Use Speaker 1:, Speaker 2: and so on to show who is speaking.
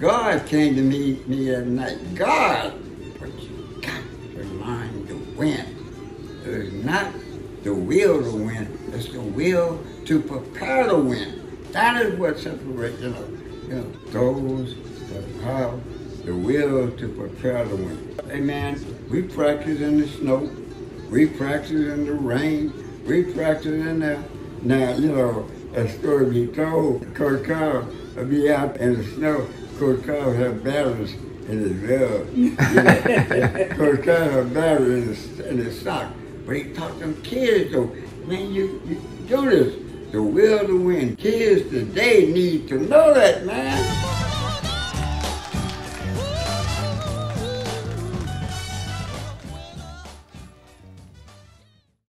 Speaker 1: God came to me at night. God, but you got to learn to win. It's not the will to win, it's the will to prepare to win. That is what separates, those that have the will to prepare to win. Amen. We practice in the snow. We practice in the rain. We practice in the, now, a story be told. Coach Cobb would be out in the snow. Coach Cobb had batteries in his glove. Coach Cobb had batteries in his sock. But he taught them kids, though, man, you do this. The will to win. Kids today need to know that, man.